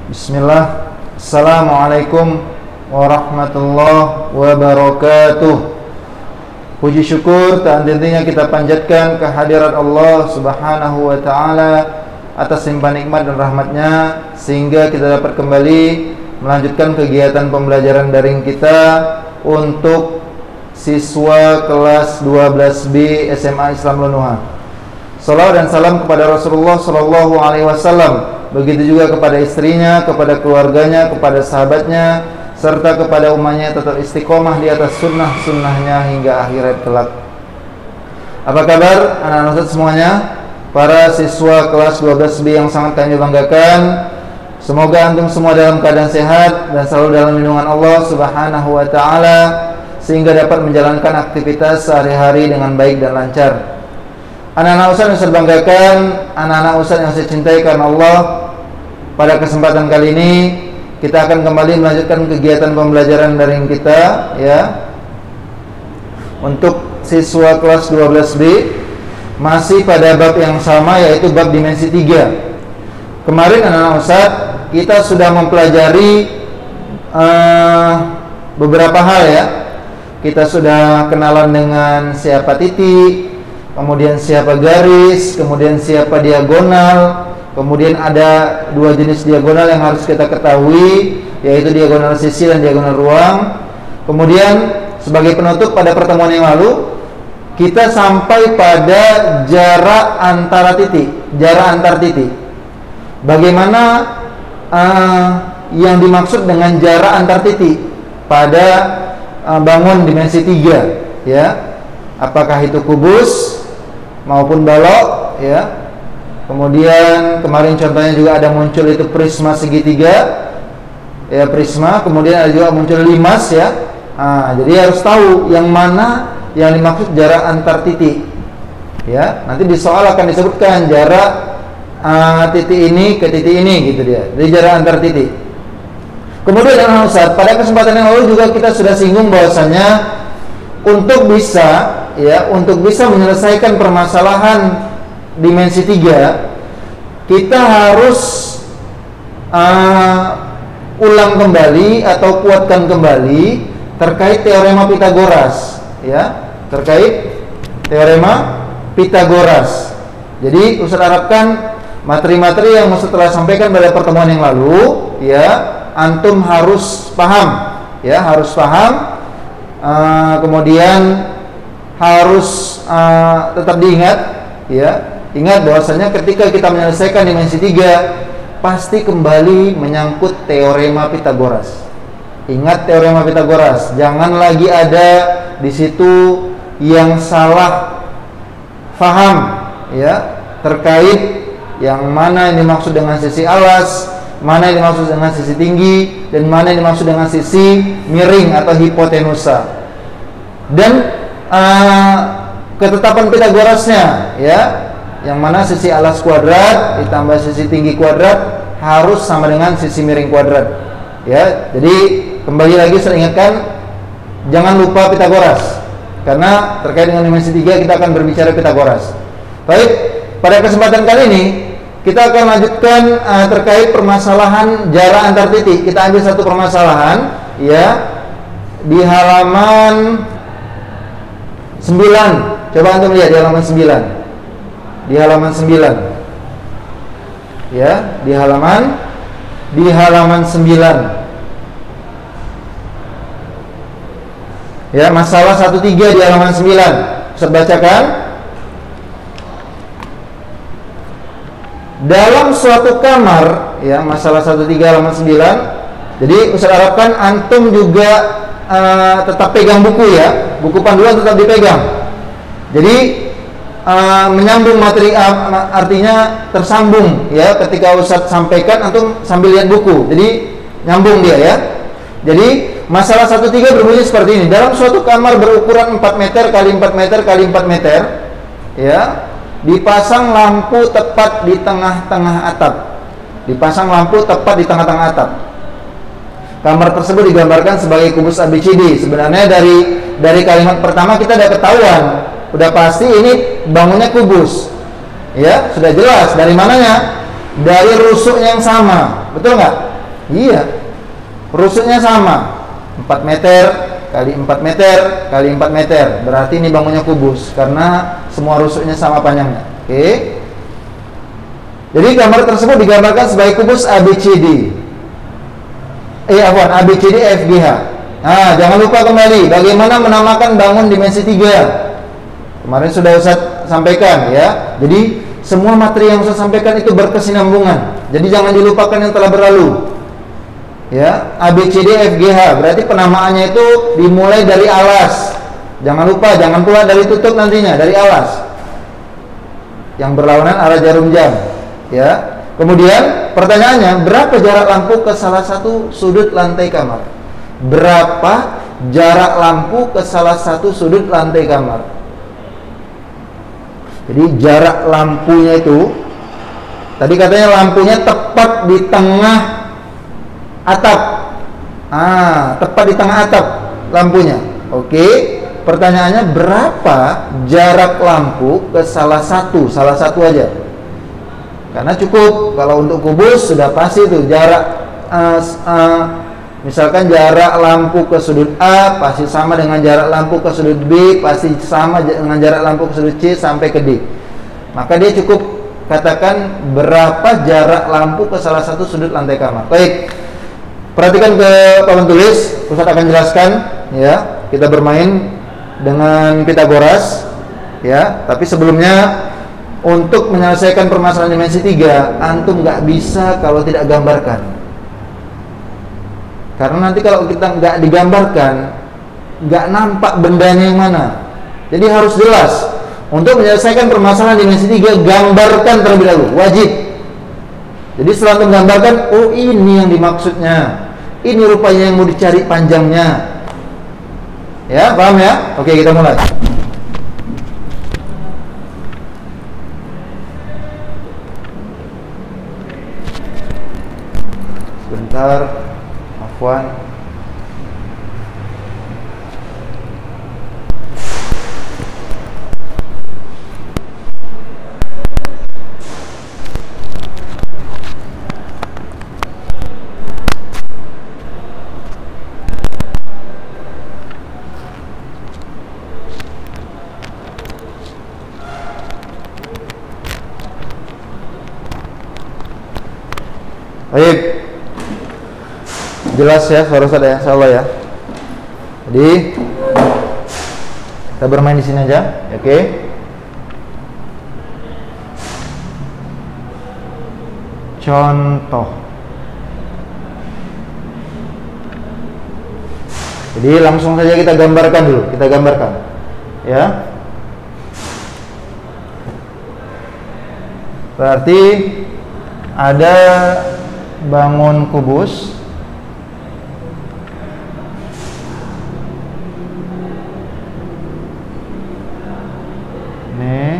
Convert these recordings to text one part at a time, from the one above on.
Bismillah. Assalamualaikum warahmatullahi wabarakatuh. Puji syukur tak henti-hentinya kita panjatkan kehadirat Allah Subhanahu wa ta'ala atas limpahan nikmat dan rahmatnya, sehingga kita dapat kembali melanjutkan kegiatan pembelajaran daring kita untuk siswa kelas 12B SMA Islam Lunuha. Salawat dan salam kepada Rasulullah Sallallahu Alaihi Wasallam, begitu juga kepada istrinya, kepada keluarganya, kepada sahabatnya, serta kepada umatnya tetap istiqomah di atas sunnah-sunnahnya hingga akhirat kelak. Apa kabar anak-anak Ustaz semuanya? Para siswa kelas 12B yang sangat kami banggakan, semoga antum semua dalam keadaan sehat dan selalu dalam lindungan Allah Subhanahu wa ta'ala, sehingga dapat menjalankan aktivitas sehari-hari dengan baik dan lancar. Anak-anak Ustaz yang saya banggakan, anak-anak Ustaz yang saya cintai karena Allah, pada kesempatan kali ini kita akan kembali melanjutkan kegiatan pembelajaran daring kita, ya, untuk siswa kelas 12B, masih pada bab yang sama, yaitu bab dimensi 3. Kemarin anak-anak Ustaz kita sudah mempelajari beberapa hal, ya. Kita sudah kenalan dengan siapa titik, kemudian siapa garis, kemudian siapa diagonal. Kemudian ada dua jenis diagonal yang harus kita ketahui, yaitu diagonal sisi dan diagonal ruang. Kemudian sebagai penutup pada pertemuan yang lalu, kita sampai pada jarak antara titik, jarak antar titik. Bagaimana yang dimaksud dengan jarak antar titik pada bangun dimensi 3, ya? Apakah itu kubus maupun balok, ya? Kemudian kemarin contohnya juga ada muncul itu prisma segitiga, ya, prisma. Kemudian ada juga muncul limas, ya. Jadi harus tahu yang mana yang dimaksud jarak antar titik, ya. Nanti di soal akan disebutkan jarak titik ini ke titik ini, gitu dia. Jadi jarak antar titik. Kemudian Ustaz, pada kesempatan yang lalu juga kita sudah singgung bahwasanya untuk bisa menyelesaikan permasalahan dimensi 3, kita harus ulang kembali atau kuatkan kembali terkait teorema Pitagoras, ya, terkait teorema Pitagoras. Jadi Ustaz harapkan materi-materi yang Ustaz telah sampaikan pada pertemuan yang lalu, ya, antum harus paham, ya, harus paham. Kemudian harus tetap diingat, ya. Ingat bahwasanya ketika kita menyelesaikan dimensi 3 pasti kembali menyangkut teorema Pitagoras. Ingat teorema Pitagoras, jangan lagi ada di situ yang salah faham, ya, terkait yang mana yang dimaksud dengan sisi alas, mana yang dimaksud dengan sisi tinggi, dan mana yang dimaksud dengan sisi miring atau hipotenusa. Dan ketetapan Pitagorasnya, ya, yang mana sisi alas kuadrat ditambah sisi tinggi kuadrat harus sama dengan sisi miring kuadrat, ya. Jadi kembali lagi saya ingatkan, jangan lupa Pitagoras, karena terkait dengan dimensi 3 kita akan berbicara Pitagoras. Baik, pada kesempatan kali ini kita akan lanjutkan terkait permasalahan jarak antar titik. Kita ambil satu permasalahan, ya, di halaman 9. Coba antum lihat di halaman 9. Di halaman 9, ya, di halaman 9, ya, masalah 1-3 di halaman 9. Saya bacakan. Dalam suatu kamar, ya, masalah 1-3 halaman 9. Jadi Ustaz harapkan antum juga tetap pegang buku, ya, buku panduan tetap dipegang. Jadi menyambung materi, artinya tersambung, ya, ketika Ustaz sampaikan antum sambil lihat buku, jadi nyambung dia, ya. Jadi masalah 1-3 berbunyi seperti ini. Dalam suatu kamar berukuran 4 meter kali 4 meter kali 4 meter, ya, dipasang lampu tepat di tengah-tengah atap. Dipasang lampu tepat di tengah-tengah atap. Kamar tersebut digambarkan sebagai kubus ABCD. Sebenarnya dari kalimat pertama kita udah ketahuan, udah pasti ini bangunnya kubus, ya, sudah jelas. Dari mananya? Dari rusuk yang sama, betul nggak? Iya, rusuknya sama, 4 meter kali 4 meter kali 4 meter, berarti ini bangunnya kubus karena semua rusuknya sama panjangnya. Oke. Jadi gambar tersebut digambarkan sebagai kubus ABCD. ABCD FGH. Nah, jangan lupa kembali bagaimana menamakan bangun dimensi 3. Kemarin sudah Ustaz sampaikan ya. Jadi semua materi yang Ustaz sampaikan itu berkesinambungan. Jadi jangan dilupakan yang telah berlalu. Ya, ABCD FGH berarti penamaannya itu dimulai dari alas. Jangan lupa, jangan pula dari tutup nantinya, dari alas. Yang berlawanan arah jarum jam. Ya. Kemudian pertanyaannya, berapa jarak lampu ke salah satu sudut lantai kamar? Berapa jarak lampu ke salah satu sudut lantai kamar? Jadi jarak lampunya itu, tadi katanya lampunya tepat di tengah atap. Tepat di tengah atap lampunya. Oke. Pertanyaannya, berapa jarak lampu ke salah satu aja? Karena cukup kalau untuk kubus sudah pasti itu jarak misalkan jarak lampu ke sudut A pasti sama dengan jarak lampu ke sudut B, pasti sama dengan jarak lampu ke sudut C sampai ke D. Maka dia cukup katakan berapa jarak lampu ke salah satu sudut lantai kamar. Baik. Perhatikan ke papan tulis, Ustaz akan jelaskan ya. Kita bermain dengan Pitagoras ya, tapi sebelumnya untuk menyelesaikan permasalahan dimensi 3, antum nggak bisa kalau tidak gambarkan. Karena nanti kalau kita nggak digambarkan, nggak nampak bendanya yang mana. Jadi harus jelas. Untuk menyelesaikan permasalahan dimensi 3, gambarkan terlebih dahulu, wajib. Jadi setelah antum gambarkan, oh ini yang dimaksudnya, ini rupanya yang mau dicari panjangnya. Ya, paham ya? Oke, kita mulai. Sebentar, afwan. Baik. Jelas ya suara saya, insyaallah ya. Jadi kita bermain di sini aja, oke? Contoh. Jadi langsung saja kita gambarkan dulu, ya. Berarti ada bangun kubus. Nih.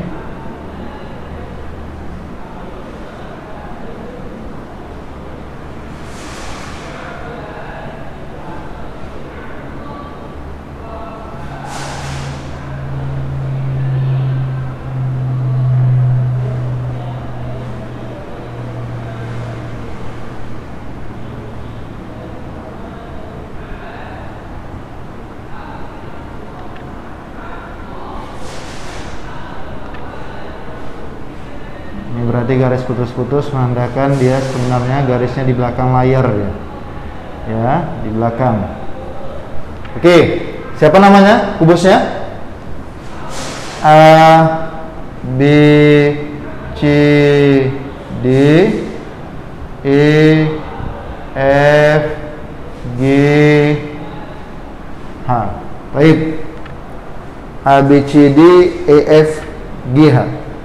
Berarti garis putus-putus menandakan dia sebenarnya garisnya di belakang layar ya. Ya, di belakang. Oke, siapa namanya kubusnya? A, B, C, D, E, F, G, H. Baik. A, B, C, D, E, F, G, H.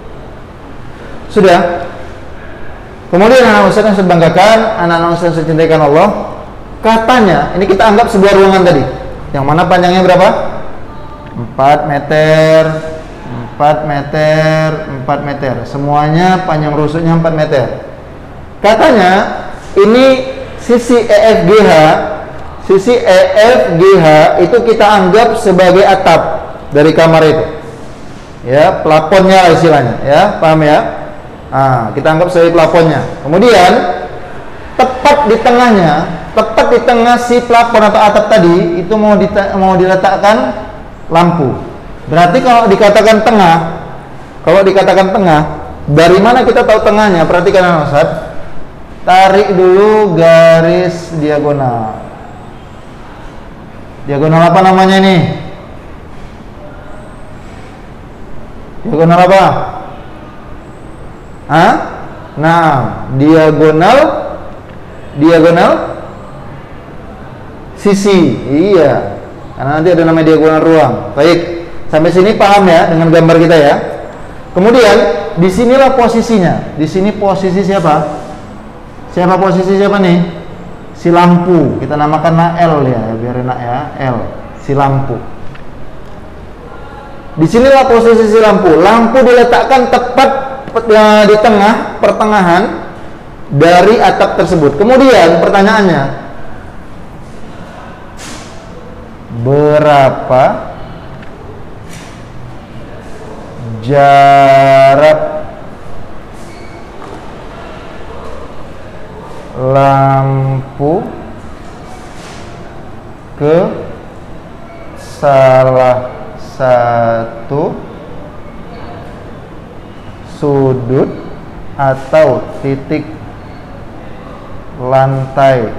Sudah. Kemudian anak Ustaz yang saya banggakan, anak-anak Ustaz yang saya cintakan Allah, katanya, ini kita anggap sebuah ruangan tadi, yang mana panjangnya berapa? 4 meter, 4 meter, 4 meter. Semuanya panjang rusuknya 4 meter. Katanya, ini sisi EFGH, itu kita anggap sebagai atap dari kamar itu. Ya, plafonnya istilahnya, ya, paham ya? Kita anggap sebagai plafonnya. Kemudian tepat tepat di tengahnya, tepat di tengah si plafon atau atap tadi itu mau diletakkan lampu. Berarti kalau dikatakan tengah, dari mana kita tahu tengahnya? Perhatikan Ustaz. Tarik dulu garis diagonal. Diagonal apa namanya ini? Diagonal apa? Hah? Nah, diagonal sisi. Iya. Karena nanti ada namanya diagonal ruang. Baik. Sampai sini paham ya dengan gambar kita ya. Kemudian disinilah posisinya. Di sini posisi siapa? Posisi siapa nih? Si lampu. Kita namakan L ya, biar enak ya. L. Si lampu. Disinilah posisi si lampu. Lampu diletakkan tepat di tengah pertengahan dari atap tersebut. Kemudian pertanyaannya, berapa jarak lampu ke salah satu sudut atau titik lantai?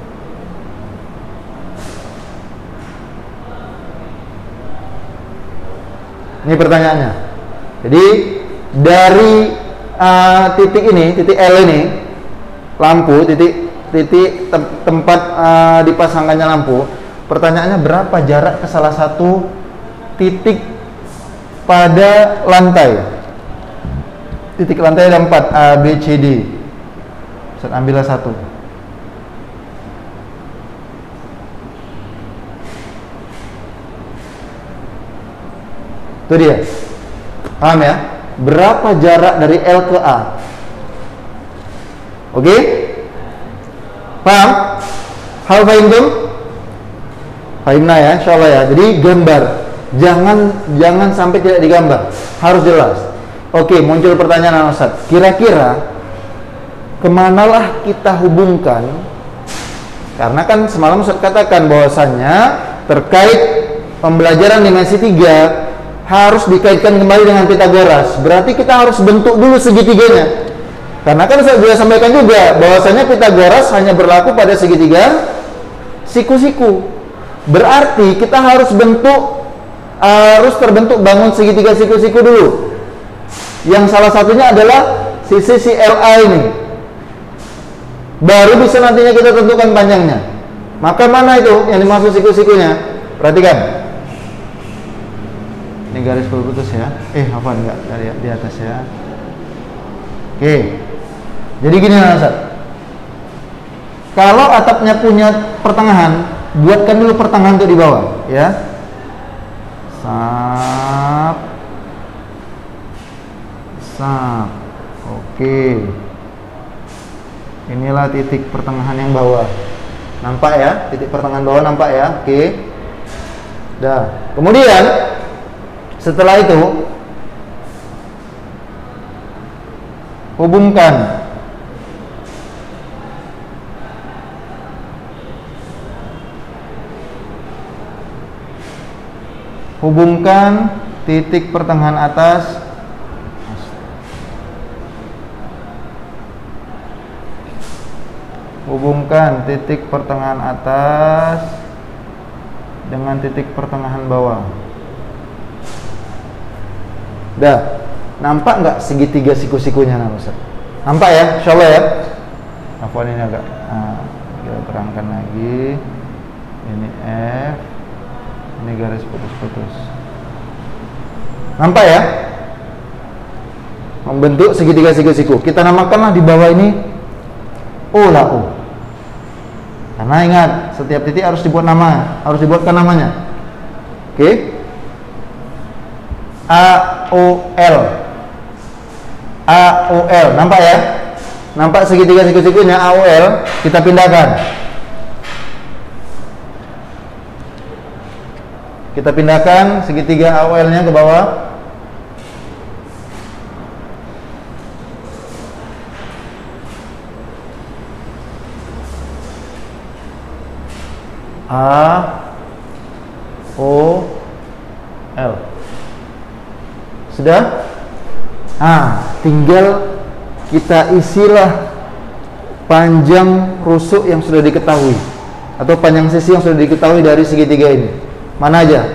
Ini pertanyaannya. Jadi dari titik ini, titik L ini, lampu, titik tempat dipasangkannya lampu. Pertanyaannya berapa jarak ke salah satu titik pada lantai? Titik lantai ada 4, A, B, C, D. Ustaz ambillah satu. Itu dia. Paham ya? Berapa jarak dari L ke A? Oke? Paham? Hal fahimtum? Fahimna ya, insyaallah ya. Jadi gambar. Jangan sampai tidak digambar. Harus jelas. Oke, muncul pertanyaan Ustaz. Kira-kira kemanalah kita hubungkan? Karena kan semalam Ustaz katakan bahwasannya terkait pembelajaran dimensi 3 harus dikaitkan kembali dengan Pitagoras. Berarti kita harus bentuk dulu segitiganya. Karena kan saya sudah sampaikan juga bahwasanya Pitagoras hanya berlaku pada segitiga siku-siku. Berarti kita harus terbentuk bangun segitiga siku-siku dulu. Yang salah satunya adalah sisi CLA ini. Baru bisa nantinya kita tentukan panjangnya. Maka mana itu yang dimaksud siku-sikunya? Perhatikan. Ini garis putus ya. Hafal enggak dari di atas ya. Oke. Jadi gini Ustaz. Kalau atapnya punya pertengahan, buatkan dulu pertengahan untuk di bawah, ya. Sap. Oke. Inilah titik pertengahan yang bawah. Nampak ya? Titik pertengahan bawah nampak ya? Oke. Dah. Kemudian setelah itu hubungkan titik pertengahan atas dengan titik pertengahan bawah. Dah, nampak nggak segitiga siku-sikunya Ustaz? Nampak ya, insyaallah ya. Afwan ini agak, kita terangkan lagi. Ini F, ini garis putus-putus. Nampak ya? Membentuk segitiga siku-siku. Kita namakanlah di bawah ini O lah O. Karena ingat, setiap titik harus dibuatkan namanya. Oke? AOL, nampak ya? Nampak segitiga siku-sikunya AOL. Kita pindahkan segitiga AOL-nya ke bawah. A O L. Sudah? Tinggal kita isilah panjang rusuk yang sudah diketahui atau panjang sisi yang sudah diketahui dari segitiga ini. Mana aja?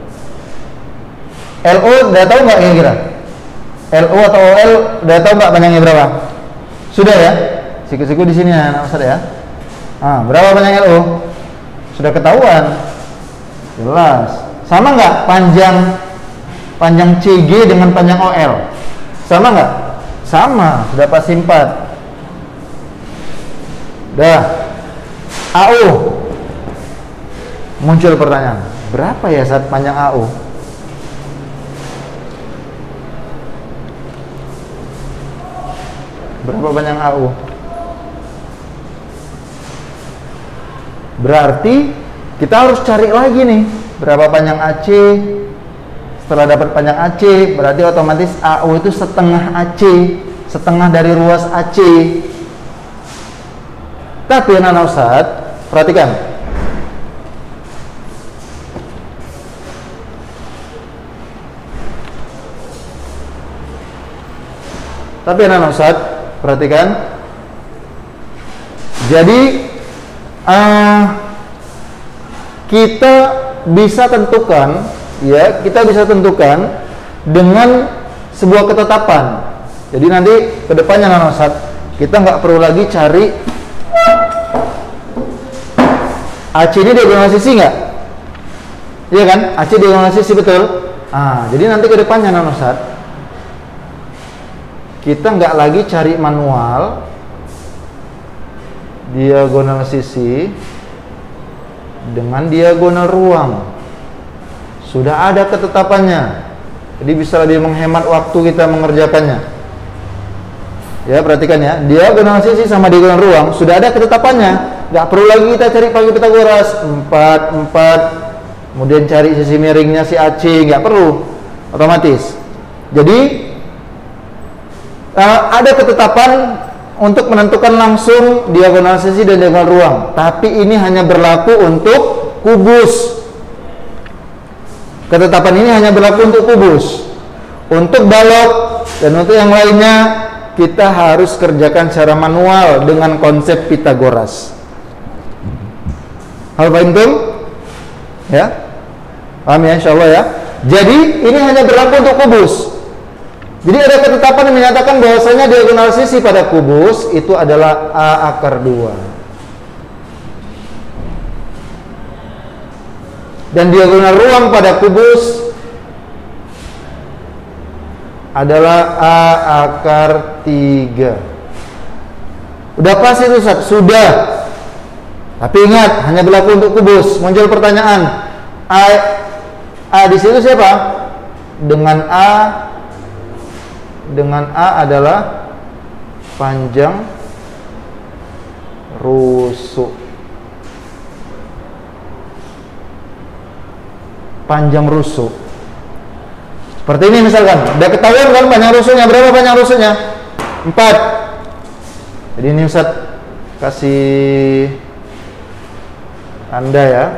LO udah tahu nggak kira-kira? LO atau OL udah tahu nggak panjangnya berapa? Sudah ya? Siku-siku di sini ya, Ustaz ya. Berapa panjang LO? Sudah ketahuan. Jelas. Sama nggak panjang CG dengan panjang OL? Sama nggak? Sama. Sudah pasti 4. Dah. AO. Muncul pertanyaan. Berapa ya saat panjang AO? Berapa panjang AO? Berarti kita harus cari lagi nih berapa panjang AC. Setelah dapat panjang AC, berarti otomatis AO itu setengah AC, setengah dari ruas AC. Tapi anak Ustaz, perhatikan. Tapi anak Ustaz, perhatikan. Jadi kita bisa tentukan, ya, kita bisa tentukan dengan sebuah ketetapan. Jadi nanti kedepannya anak Ustaz, kita nggak perlu lagi cari AC ini diagonal sisi nggak? Iya kan? AC diagonal sisi, betul? Jadi nanti kedepannya anak Ustaz, kita nggak lagi cari manual diagonal sisi dengan diagonal ruang. Sudah ada ketetapannya, jadi bisa lebih menghemat waktu kita mengerjakannya. Ya, perhatikan ya, diagonal sisi sama diagonal ruang sudah ada ketetapannya. Nggak perlu lagi kita cari pakai Pitagoras 4, kemudian cari sisi miringnya si AC, nggak perlu, otomatis. Jadi ada ketetapan untuk menentukan langsung diagonal sisi dan diagonal ruang, tapi ini hanya berlaku untuk kubus. Ketetapan ini hanya berlaku untuk kubus. Untuk balok dan untuk yang lainnya kita harus kerjakan secara manual dengan konsep Pitagoras. Hal paham tuh? Ya? Paham ya, insyaallah ya. Jadi ini hanya berlaku untuk kubus. Jadi ada ketetapan yang menyatakan bahwasanya diagonal sisi pada kubus itu adalah A akar 2. Dan diagonal ruang pada kubus adalah A akar 3. Udah pasti itu Ustaz? Sudah. Tapi ingat, hanya berlaku untuk kubus. Muncul pertanyaan, A di situ siapa? Dengan A adalah panjang rusuk. Panjang rusuk. Seperti ini misalkan, udah ketahuan kan panjang rusuknya, berapa panjang rusuknya? 4. Jadi ini Ustaz kasih Anda ya.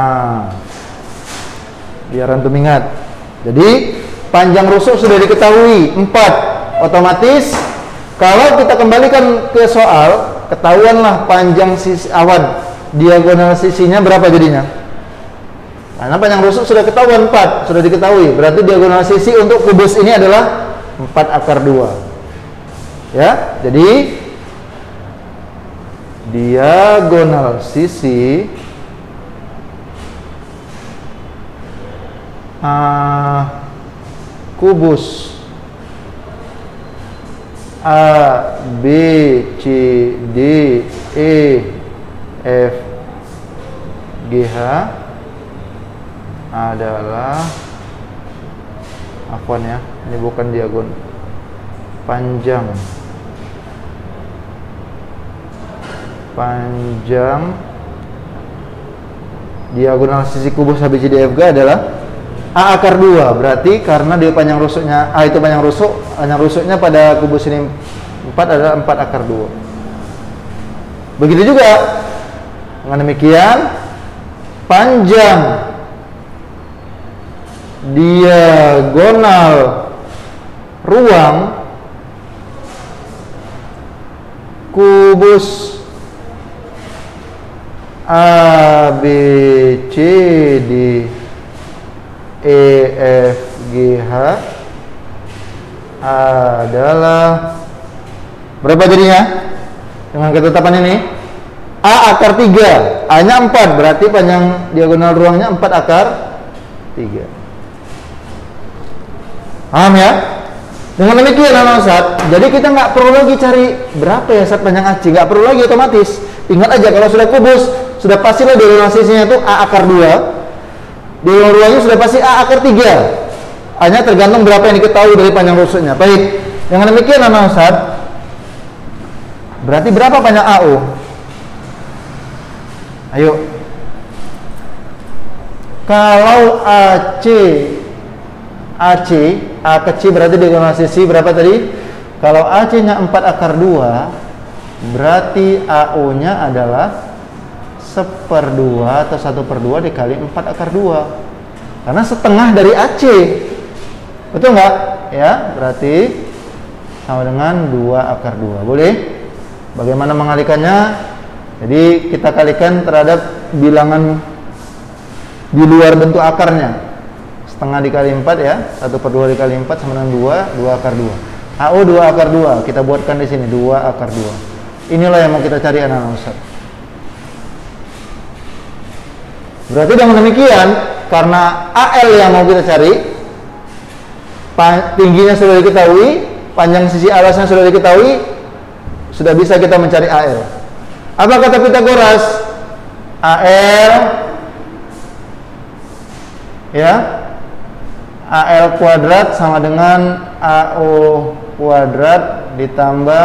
Biar antum ingat. Jadi panjang rusuk sudah diketahui 4. Otomatis kalau kita kembalikan ke soal, ketahuanlah panjang sisi awan diagonal sisinya berapa jadinya. Karena panjang rusuk sudah ketahuan 4, sudah diketahui. Berarti diagonal sisi untuk kubus ini adalah 4 akar 2. Ya, jadi diagonal sisi kubus A, B, C, D, E, F, G, H adalah afwan ya, ini bukan diagonal, panjang diagonal sisi kubus A, B, C, D, F, G adalah A akar 2. Berarti karena dia panjang rusuknya A itu panjang rusuknya pada kubus ini 4 adalah 4 akar 2. Begitu juga dengan demikian panjang diagonal ruang kubus A, B, C, D, E, F, G, H adalah berapa jadinya? Dengan ketetapan ini A akar 3, A nya 4, berarti panjang diagonal ruangnya 4 akar 3. Paham ya? Dengan demikian anak Ustaz, jadi kita nggak perlu lagi cari berapa ya Ustaz panjang AC, nggak perlu lagi, otomatis. Ingat aja kalau sudah kubus, sudah pastilah diagonal sisinya itu A akar 2, diagonal ruangnya sudah pasti A akar 3. Hanya tergantung berapa yang diketahui dari panjang rusuknya. Baik, dengan demikian anak Ustaz, berarti berapa panjang AU? Ayo. Kalau AC A kecil berarti diagonal sisi berapa tadi? Kalau AC nya 4 akar 2, berarti AU nya adalah 1/2 atau 1/2 dikali 4 akar 2, karena setengah dari AC. Betul nggak? Ya, berarti sama dengan 2 akar 2. Boleh? Bagaimana mengalikannya? Jadi kita kalikan terhadap bilangan di luar bentuk akarnya. Setengah dikali 4 ya, 1/2 dikali 4 sama dengan 2 akar 2. AU 2 akar 2, kita buatkan di sini 2 akar 2. Inilah yang mau kita cari anak-anak Ustaz. Berarti dengan demikian, karena AL yang mau kita cari, tingginya sudah diketahui, panjang sisi alasnya sudah diketahui, sudah bisa kita mencari AL. Apa kata Pitagoras? AL ya, AL kuadrat sama dengan AO kuadrat ditambah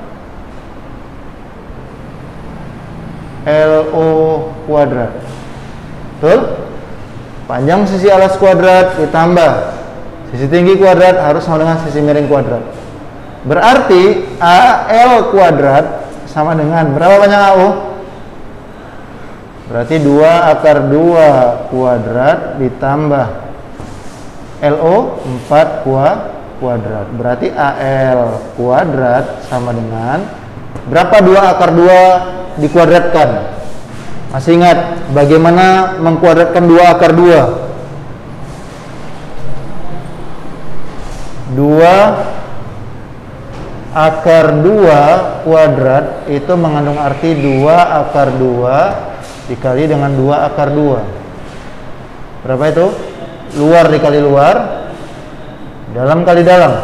LO kuadrat. Betul? Panjang sisi alas kuadrat ditambah sisi tinggi kuadrat harus sama dengan sisi miring kuadrat. Berarti AL kuadrat sama dengan berapa panjang AO? Berarti 2 akar 2 kuadrat ditambah LO 4 kuadrat. Berarti AL kuadrat sama dengan berapa 2 akar 2 dikuadratkan? Masih ingat bagaimana mengkuadratkan 2 akar 2? 2 akar 2 kuadrat itu mengandung arti 2 akar 2 dikali dengan 2 akar 2. Berapa itu? Luar dikali luar, dalam kali dalam.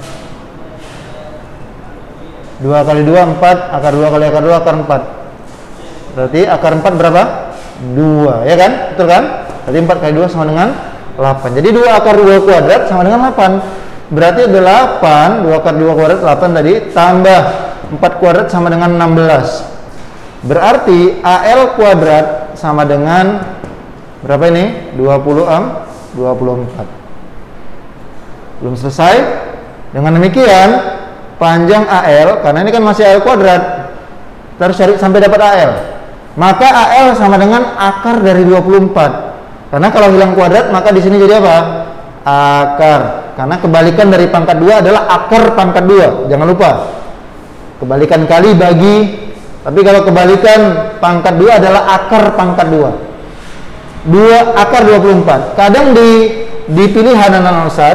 2 kali 2 4, akar 2 kali akar 2 akar 4. Berarti akar 4 berapa? 2, ya kan? Betul kan? Berarti 4 kali 2 sama dengan 8. Jadi 2 akar 2 kuadrat sama dengan 8. Berarti 8, 2 akar 2 kuadrat 8 tadi, tambah 4 kuadrat sama dengan 16. Berarti AL kuadrat sama dengan berapa ini? 24. Belum selesai. Dengan demikian, panjang AL, karena ini kan masih AL kuadrat, kita harus cari sampai dapat AL. Maka AL sama dengan akar dari 24. Karena kalau hilang kuadrat, maka di sini jadi apa? Akar. Karena kebalikan dari pangkat 2 adalah akar pangkat 2. Jangan lupa. Kebalikan kali bagi. Tapi kalau kebalikan pangkat 2 adalah akar pangkat 2. 2 akar 24. Kadang di pilihan anak Ustaz,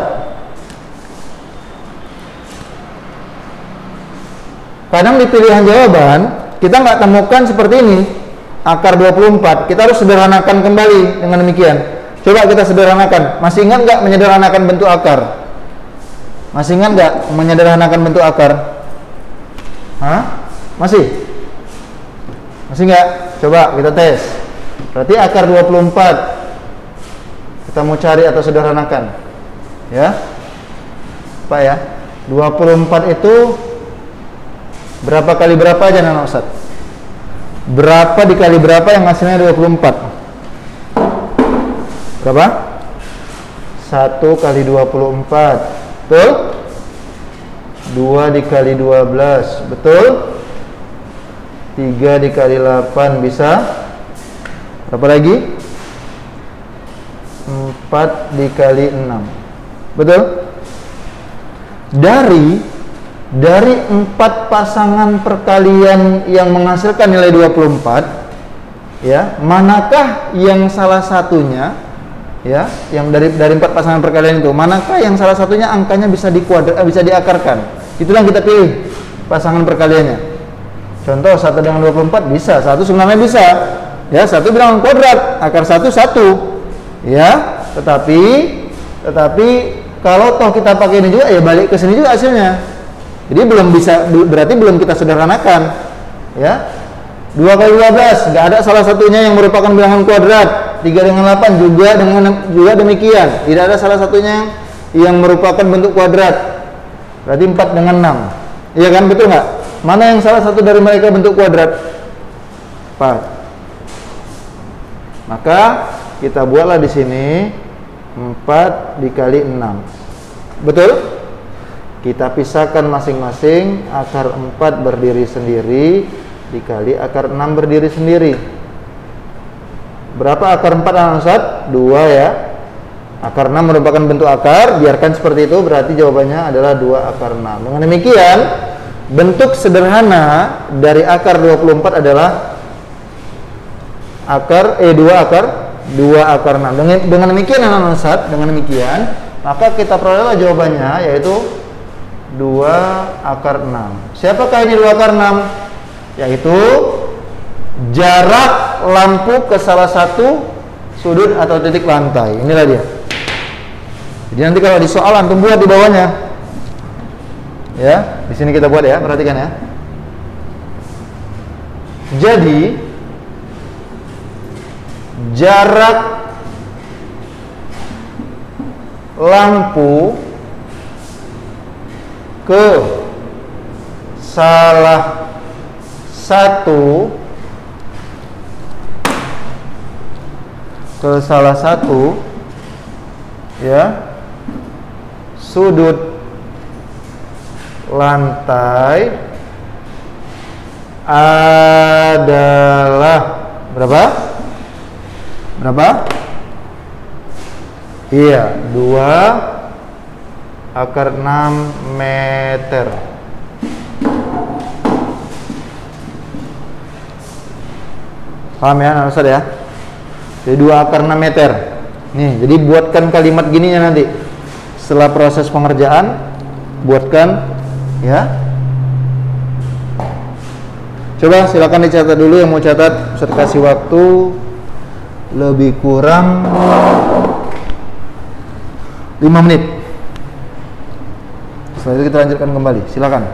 kadang di pilihan jawaban kita nggak temukan seperti ini, akar 24. Kita harus sederhanakan kembali dengan demikian. Coba kita sederhanakan. Masih ingat nggak menyederhanakan bentuk akar? Masih ingat nggak menyederhanakan bentuk akar? Hah? Masih? Masih nggak? Coba kita tes. Berarti akar 24 kita mau cari atau sederhanakan, ya? Apa ya? 24 itu berapa kali berapa aja anak Ustaz? Berapa dikali berapa yang hasilnya 24? Berapa? 1 kali 24. Betul? 2 dikali 12. Betul? 3 dikali 8 bisa? Berapa lagi? 4 dikali 6. Betul? Dari 4 pasangan perkalian yang menghasilkan nilai 24, ya, manakah yang salah satunya, ya, yang dari 4 pasangan perkalian itu, manakah yang salah satunya angkanya bisa bisa diakarkan? Itulah yang kita pilih pasangan perkaliannya. Contoh 1 dengan 24 bisa, 1 sebenarnya bisa. Ya, 1 bilangan kuadrat, akar 1 1. Ya, tetapi kalau toh kita pakai ini juga, ya balik ke sini juga hasilnya. Jadi belum bisa, berarti belum kita sederhanakan. Ya, 2 kali 12 nggak ada salah satunya yang merupakan bilangan kuadrat. 3 dengan 8 juga demikian, tidak ada salah satunya yang merupakan bentuk kuadrat. Berarti 4 dengan 6. Iya kan, betul nggak? Mana yang salah satu dari mereka bentuk kuadrat? 4. Maka kita buatlah di sini 4 dikali 6. Betul? Kita pisahkan masing-masing. Akar 4 berdiri sendiri dikali akar 6 berdiri sendiri. Berapa akar 4 anak Ustaz? 2 ya. Akar 6 merupakan bentuk akar, biarkan seperti itu, berarti jawabannya adalah 2 akar 6. Dengan demikian, bentuk sederhana dari akar 24 adalah akar 2 akar 6. Dengan demikian anak Ustaz, dengan demikian, maka kita perolehlah jawabannya, yaitu 2 akar 6. Siapakah ini 2 akar 6? Yaitu jarak lampu ke salah satu sudut atau titik lantai. Inilah dia. Jadi nanti kalau di soal antum buat di bawahnya. Ya, di sini kita buat ya, perhatikan ya. Jadi jarak lampu ke salah satu ya sudut lantai adalah berapa? Iya, 2 akar 6 meter. Paham ya, anak Ustaz ya? Jadi 2 akar 6 meter. Nih, jadi buatkan kalimat gininya nanti. Setelah proses pengerjaan, buatkan ya. Coba silakan dicatat dulu yang mau catat. Ustaz kasih waktu lebih kurang 5 menit. Setelah itu kita lanjutkan kembali. Silakan.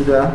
Sudah.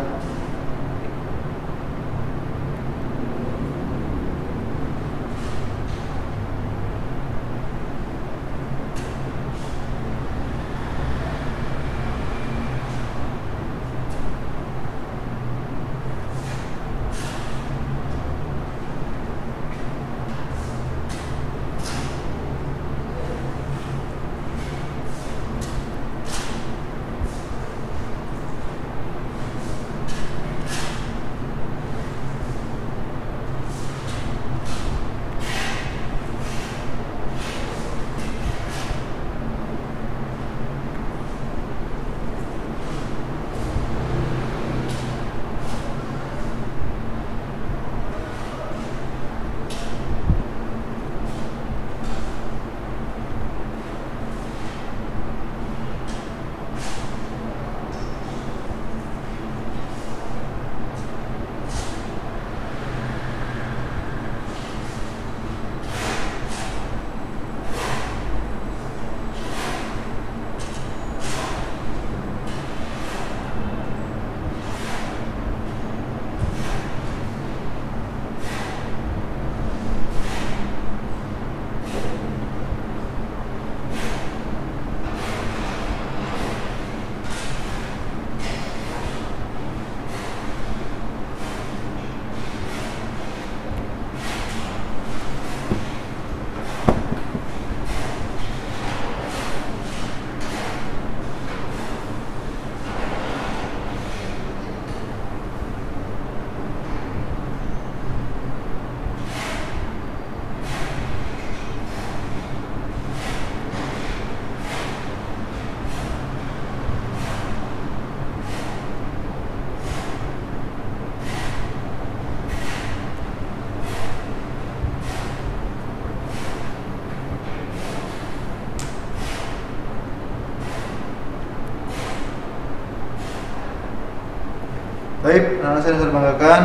Baik, anak saya sudah banggakan,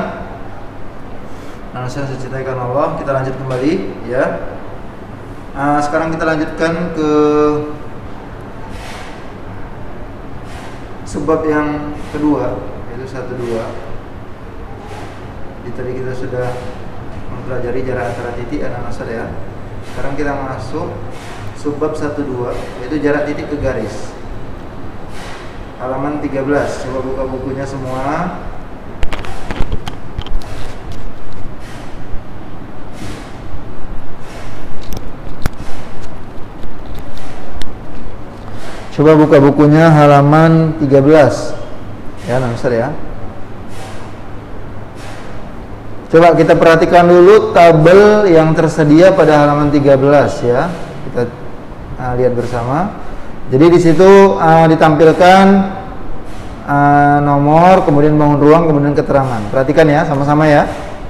anak saya cintai karena Allah. Kita lanjut kembali, ya. Sekarang kita lanjutkan ke sebab yang kedua, yaitu 1,2. Jadi tadi kita sudah mempelajari jarak antara titik anak saya. Sekarang kita masuk sebab 1,2, yaitu jarak titik ke garis. Halaman 13. Coba buka bukunya semua. Coba buka bukunya halaman 13. Ya, Ustaz ya. Coba kita perhatikan dulu tabel yang tersedia pada halaman 13 ya. Kita lihat bersama. Jadi di situ ditampilkan nomor, kemudian bangun ruang, kemudian keterangan. Perhatikan ya, sama-sama ya.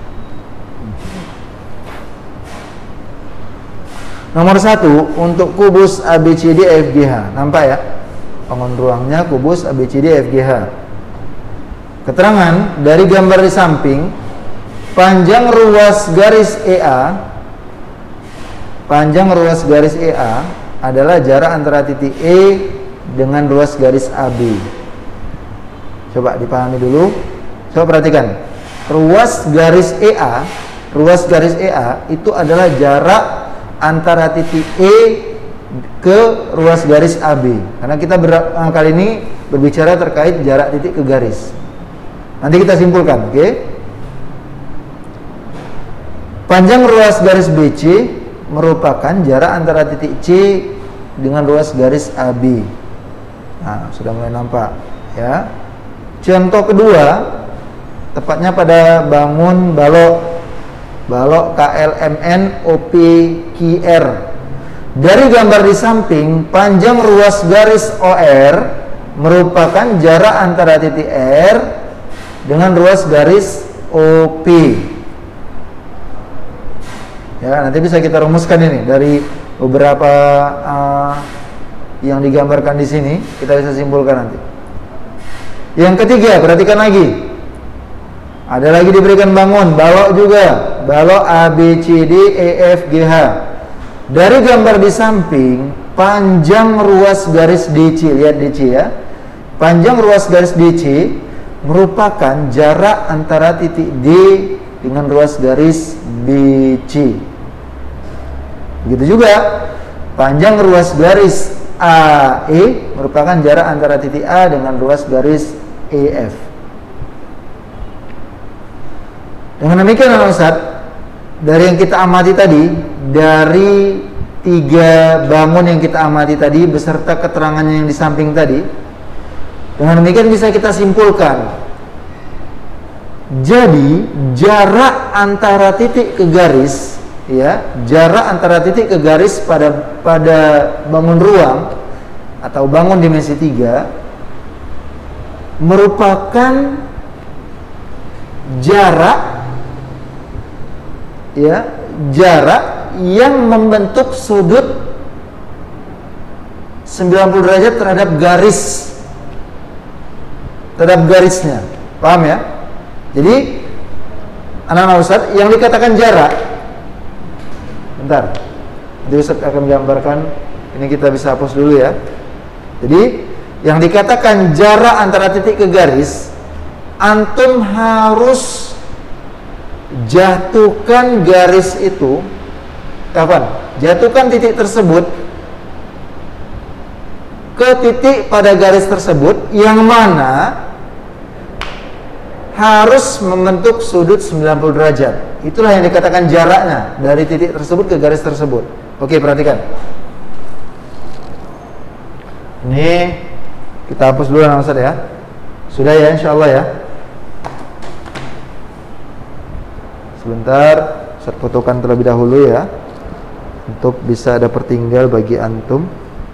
Nomor 1 untuk kubus ABCD EFGH. Nampak ya? Bangun ruangnya kubus ABCD EFGH. Keterangan dari gambar di samping, panjang ruas garis EA, adalah jarak antara titik E dengan ruas garis AB. Coba dipahami dulu. Coba perhatikan. Ruas garis EA itu adalah jarak antara titik E ke ruas garis AB. Karena kita kali ini berbicara terkait jarak titik ke garis. Nanti kita simpulkan, oke? Panjang ruas garis BC merupakan jarak antara titik C dengan ruas garis AB. Nah, sudah mulai nampak ya. Contoh kedua, tepatnya pada bangun balok KLMN OPQR. Dari gambar di samping, panjang ruas garis OR merupakan jarak antara titik R dengan ruas garis OP. Ya, nanti bisa kita rumuskan ini dari beberapa yang digambarkan di sini, kita bisa simpulkan nanti. Yang ketiga, perhatikan lagi. Ada lagi diberikan bangun, balok juga, balok ABCDEFGH. Dari gambar di samping, panjang ruas garis DC, lihat DC ya. Panjang ruas garis DC merupakan jarak antara titik D dengan ruas garis BC. Begitu juga panjang ruas garis AE merupakan jarak antara titik A dengan ruas garis EF. Dengan demikian Ustaz, dari yang kita amati tadi, dari 3 bangun yang kita amati tadi beserta keterangannya yang di samping tadi, dengan demikian bisa kita simpulkan, jadi jarak antara titik ke garis, ya, jarak antara titik ke garis pada bangun ruang atau bangun dimensi 3 merupakan jarak, ya, jarak yang membentuk sudut 90 derajat terhadap garisnya. Paham ya? Jadi anak-anak Ustaz, yang dikatakan jarak, bentar, nanti Ustaz akan menggambarkan. Ini kita bisa hapus dulu ya. Jadi yang dikatakan jarak antara titik ke garis, antum harus jatuhkan garis itu. Kapan? Jatuhkan titik tersebut ke titik pada garis tersebut yang mana harus membentuk sudut 90 derajat. Itulah yang dikatakan jaraknya dari titik tersebut ke garis tersebut. Oke, perhatikan. Ini kita hapus dulu Ustaz ya. Sudah ya, insyaallah ya. Sebentar, Ustaz fotokan terlebih dahulu ya, untuk bisa ada pertinggal bagi antum.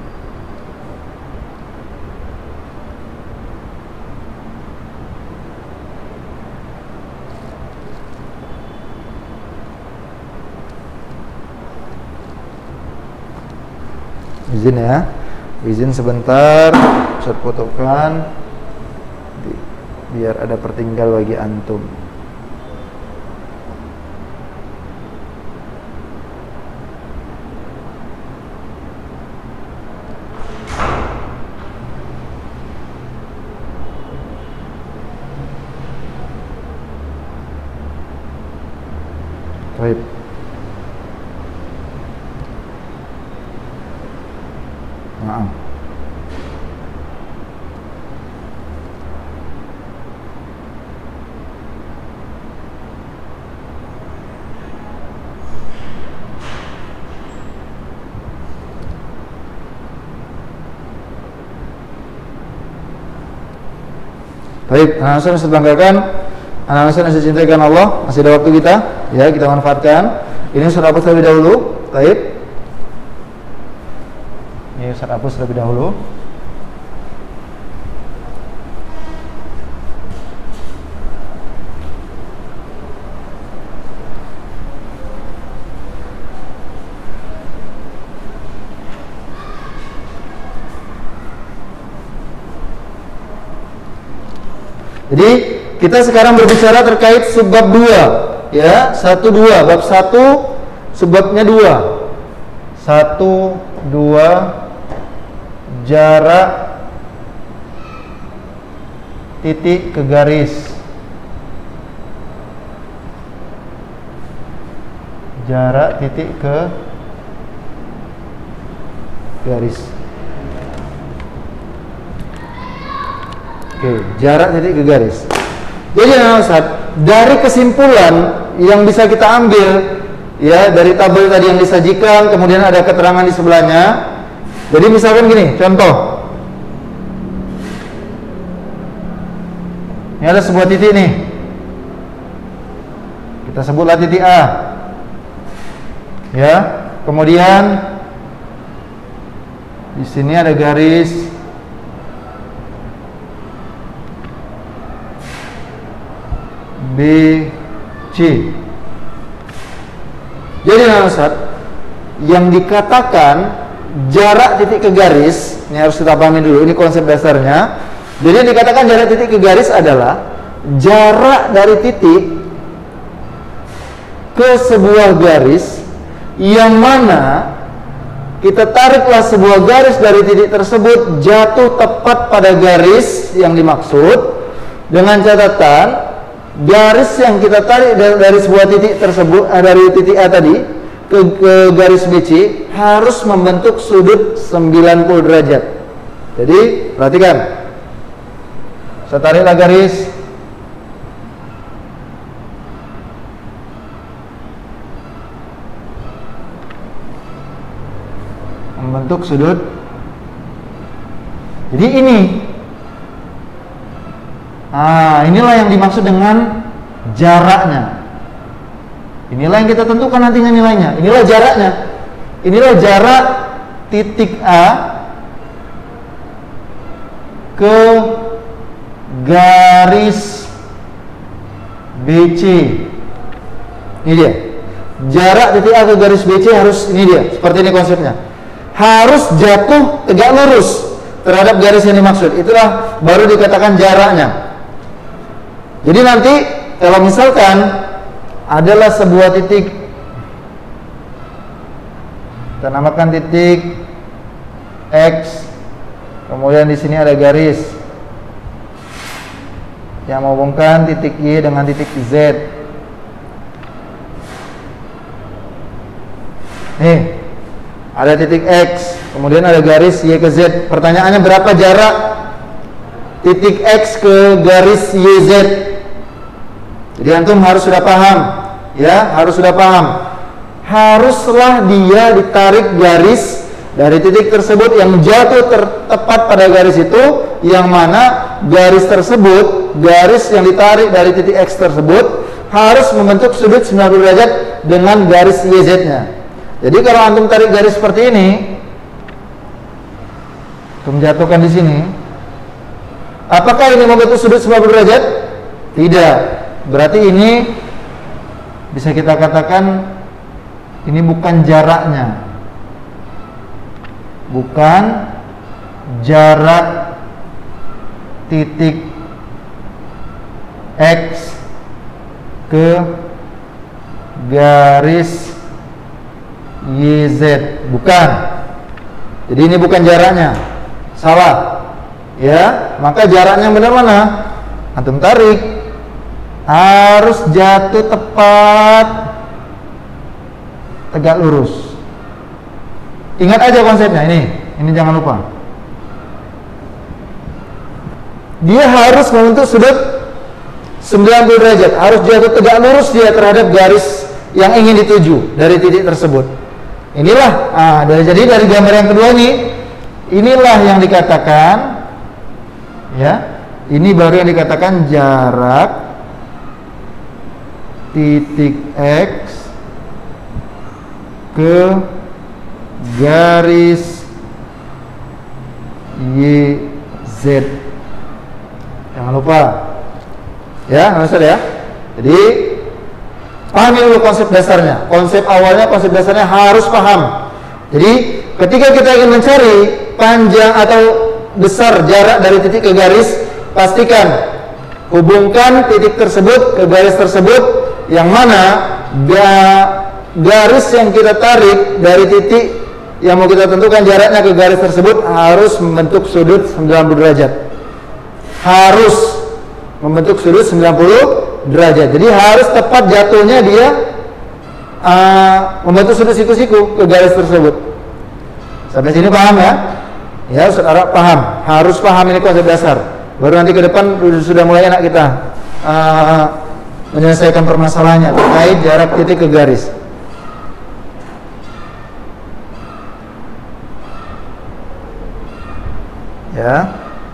Izin ya, izin sebentar, Ustaz fotokan biar ada pertinggal bagi antum. Baik. Maaf. Baik, anak-anak yang saya banggakan, anak-anak yang saya cintakan Allah, masih ada waktu kita, ya, kita manfaatkan. Ini sudah hapus terlebih dahulu. Baik. Ini saya hapus terlebih dahulu. Jadi kita sekarang berbicara terkait subbab 2, ya, 1 2, bab 1 subbabnya 2. 1 2 jarak titik ke garis. Jarak titik ke garis. Oke, jarak titik ke garis. Jadi Ustaz, dari kesimpulan yang bisa kita ambil, ya, dari tabel tadi yang disajikan, kemudian ada keterangan di sebelahnya. Jadi misalkan gini, contoh. Ini ada sebuah titik nih. Kita sebutlah titik A. Ya, kemudian di sini ada garis BC. Jadi Ustaz, yang dikatakan jarak titik ke garis, ini harus kita pahami dulu, ini konsep dasarnya. Jadi yang dikatakan jarak titik ke garis adalah jarak dari titik ke sebuah garis yang mana kita tariklah sebuah garis dari titik tersebut jatuh tepat pada garis yang dimaksud, Dengan catatan garis yang kita tarik dari sebuah titik tersebut, dari titik A tadi ke garis BC harus membentuk sudut 90 derajat. Jadi perhatikan, saya tariklah garis membentuk sudut. Jadi inilah yang dimaksud dengan jaraknya. Inilah yang kita tentukan nantinya nilainya. Inilah jaraknya. Inilah jarak titik A ke garis BC. Ini dia. Jarak titik A ke garis BC harus, ini dia. Seperti ini konsepnya. Harus jatuh tegak lurus terhadap garis yang dimaksud. Itulah baru dikatakan jaraknya. Jadi nanti kalau misalkan adalah sebuah titik, kita namakan titik X, kemudian di sini ada garis yang menghubungkan titik Y dengan titik Z. Nih, ada titik X, kemudian ada garis Y ke Z. Pertanyaannya, berapa jarak titik X ke garis YZ? Jadi antum harus sudah paham, ya, harus sudah paham. Haruslah dia ditarik garis dari titik tersebut yang jatuh tepat pada garis itu, yang mana garis tersebut, garis yang ditarik dari titik X tersebut harus membentuk sudut 90 derajat dengan garis YZ-nya. Jadi kalau antum tarik garis seperti ini, antum jatuhkan di sini, apakah ini membentuk sudut 90 derajat? Tidak. Berarti ini bisa kita katakan ini bukan jaraknya, bukan jarak titik X ke garis YZ, bukan. Jadi ini bukan jaraknya, salah, ya. Maka jaraknya benar mana? Antum tarik, harus jatuh tepat tegak lurus. Ingat aja konsepnya ini jangan lupa. Dia harus membentuk sudut 90 derajat, harus jatuh tegak lurus dia terhadap garis yang ingin dituju dari titik tersebut. Inilah, jadi dari gambar yang kedua inilah yang dikatakan, ya, ini baru yang dikatakan jarak titik X ke garis YZ. Jangan lupa, ya, ya. Jadi pahami dulu konsep dasarnya, konsep awalnya, konsep dasarnya harus paham. Jadi ketika kita ingin mencari panjang atau besar jarak dari titik ke garis, pastikan hubungkan titik tersebut ke garis tersebut, yang mana garis yang kita tarik dari titik yang mau kita tentukan jaraknya ke garis tersebut harus membentuk sudut 90 derajat. Harus membentuk sudut 90 derajat. Jadi harus tepat jatuhnya dia membentuk sudut siku-siku ke garis tersebut. Sampai sini paham ya? Ya, saudara paham. Harus paham ini konsep dasar. Baru nanti ke depan sudah mulai enak kita menyelesaikan permasalahannya terkait jarak titik ke garis. Ya.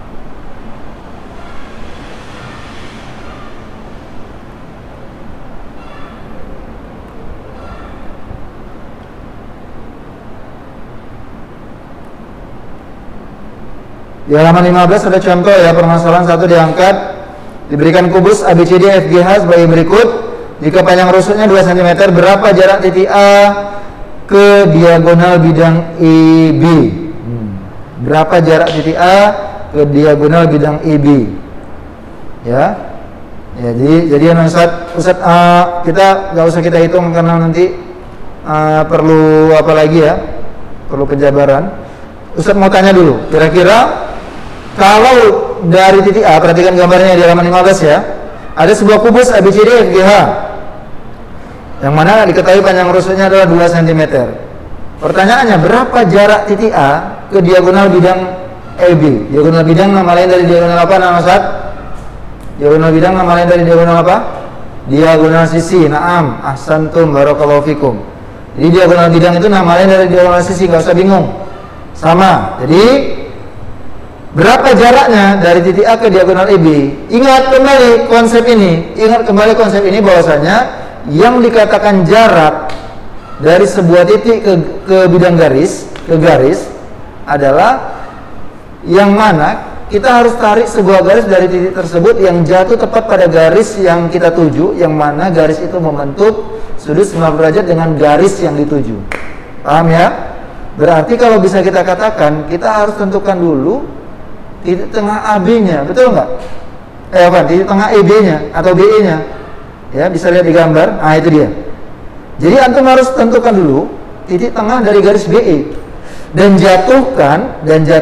Di halaman 15 ada contoh ya, permasalahan satu diangkat, diberikan kubus ABCD FGH sebagai berikut. Jika panjang rusuknya 2 cm, berapa jarak titik A ke diagonal bidang EB? Berapa jarak titik A ke diagonal bidang EB? Ya. Ya, jadi Ustaz, kita nggak usah kita hitung karena nanti perlu apa lagi ya? Perlu penjabaran. Ustaz mau tanya dulu, kira-kira Kalau dari titik A, perhatikan gambarnya di halaman 15 ya. Ada sebuah kubus ABCD FGH yang mana diketahui panjang rusuknya adalah 2 cm. Pertanyaannya, berapa jarak titik A ke diagonal bidang AB? Diagonal bidang nama lain dari diagonal apa, nama Ustaz? Diagonal bidang nama lain dari diagonal apa? Diagonal sisi. Naam, ahsantum, barakallahu fikum. Jadi diagonal bidang itu nama lain dari diagonal sisi, nggak usah bingung. Sama. Jadi berapa jaraknya dari titik A ke diagonal AB? Ingat kembali konsep ini. Ingat kembali konsep ini bahwasanya yang dikatakan jarak dari sebuah titik ke bidang garis, ke garis adalah yang mana kita harus tarik sebuah garis dari titik tersebut yang jatuh tepat pada garis yang kita tuju, yang mana garis itu membentuk sudut 90 derajat dengan garis yang dituju. Paham ya? Berarti kalau bisa kita katakan, kita harus tentukan dulu titik tengah AB-nya, betul nggak? Titik tengah EB-nya atau BE-nya. Ya, bisa lihat di gambar. Nah, itu dia. Jadi antum harus tentukan dulu titik tengah dari garis BE dan jatuhkan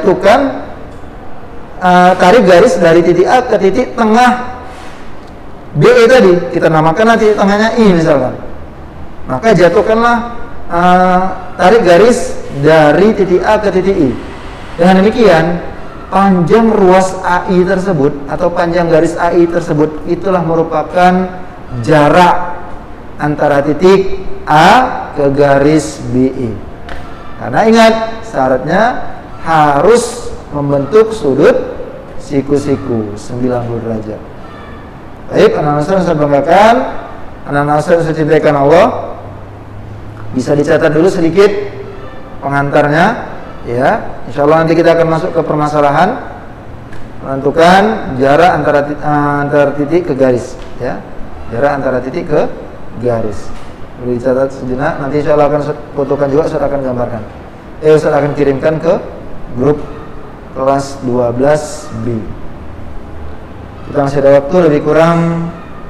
tarik garis dari titik A ke titik tengah BE tadi. Kita namakanlah titik tengahnya I misalkan. Maka jatuhkanlah tarik garis dari titik A ke titik I. Dengan demikian, panjang ruas AI tersebut atau panjang garis AI tersebut itulah merupakan jarak antara titik A ke garis BE. Karena ingat, syaratnya harus membentuk sudut siku-siku 90 derajat. Baik, anak-anak saya banggakan, anak-anak saya cintakan Allah. Bisa dicatat dulu sedikit pengantarnya, ya. Insya Allah nanti kita akan masuk ke permasalahan menentukan jarak antara titik ke garis, ya. Jarak antara titik ke garis. Boleh dicatat sejenak. Nanti insya Allah akan fotokan juga, Ustaz akan gambarkan. Ustaz akan kirimkan ke grup kelas 12B. Kita masih ada waktu lebih kurang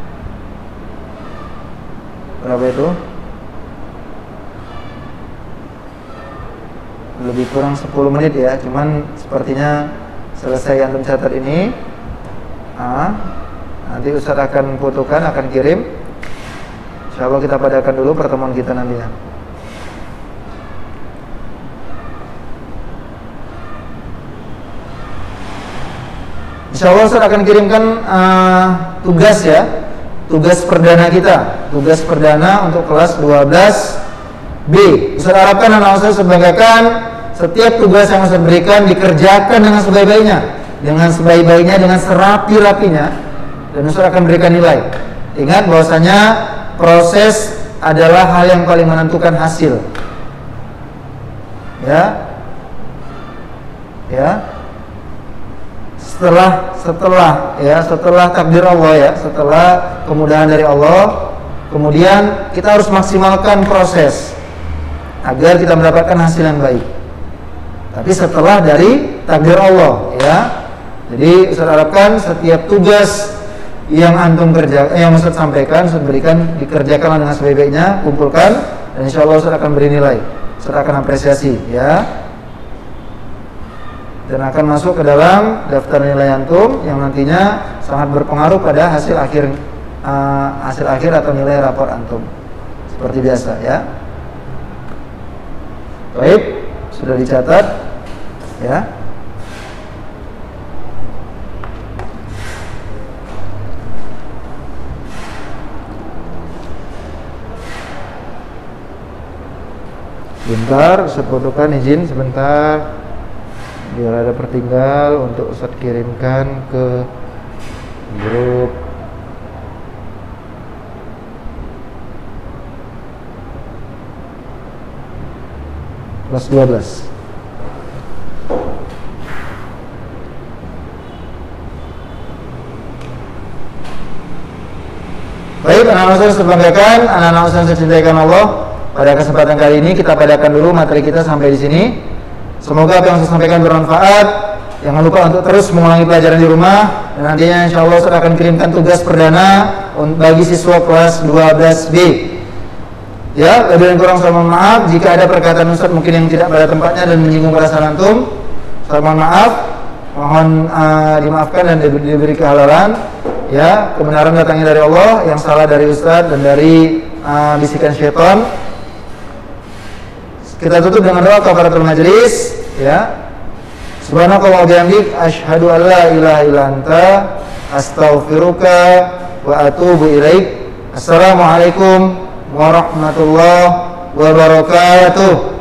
berapa itu? Lebih kurang 10 menit ya. Cuman sepertinya selesai antum catat ini. Nanti Ustaz akan fotokan, akan kirim. Insya Allah kita padakan dulu pertemuan kita nantinya. Insya Allah Ustaz akan kirimkan tugas ya, tugas perdana kita, tugas perdana untuk kelas 12B. Ustaz harapkan anak Ustaz sebanggakan setiap tugas yang Ustaz berikan dikerjakan dengan sebaik-baiknya, dengan serapi-rapinya, dan Ustaz akan berikan nilai. Ingat bahwasanya proses adalah hal yang paling menentukan hasil. Setelah takdir Allah ya, setelah kemudahan dari Allah, kemudian kita harus maksimalkan proses agar kita mendapatkan hasil yang baik. Tapi setelah dari takdir Allah ya. Jadi Ustaz harapkan setiap tugas yang antum kerjakan, yang Ustaz sampaikan, Ustaz berikan, dikerjakanlah dengan sebaik-baiknya, kumpulkan, dan insya Allah Ustaz akan beri nilai, Ustaz akan apresiasi ya, dan akan masuk ke dalam daftar nilai antum yang nantinya sangat berpengaruh pada hasil akhir atau nilai rapor antum, seperti biasa ya. Baik, sudah dicatat ya. Sebentar, Ustaz fotokan, izin sebentar, biar ada pertinggal untuk Ustaz kirimkan ke grup kelas 12. Baik, anak-anak Ustaz sebanggakan, anak-anak Ustaz cintakan Allah. Pada kesempatan kali ini kita padakan dulu materi kita sampai di sini. Semoga apa yang saya sampaikan bermanfaat. Jangan lupa untuk terus mengulangi pelajaran di rumah, dan nantinya insya Allah Ustaz akan kirimkan tugas perdana bagi siswa kelas 12B. Ya, lebih dan kurang saya mohon maaf jika ada perkataan Ustaz mungkin yang tidak pada tempatnya dan menyinggung perasaan antum. Saya mohon maaf. mohon dimaafkan dan diberi kehalalan. Ya, kebenaran datangnya dari Allah, yang salah dari Ustaz dan dari bisikan syaitan. Kita tutup dengan doa kafaratul majlis, ya. Subhanakallah wa bihamdik, asyhadu an la ilaha illa anta, astaghfiruka wa atubu ilaik. Assalamualaikum warahmatullahi wabarakatuh.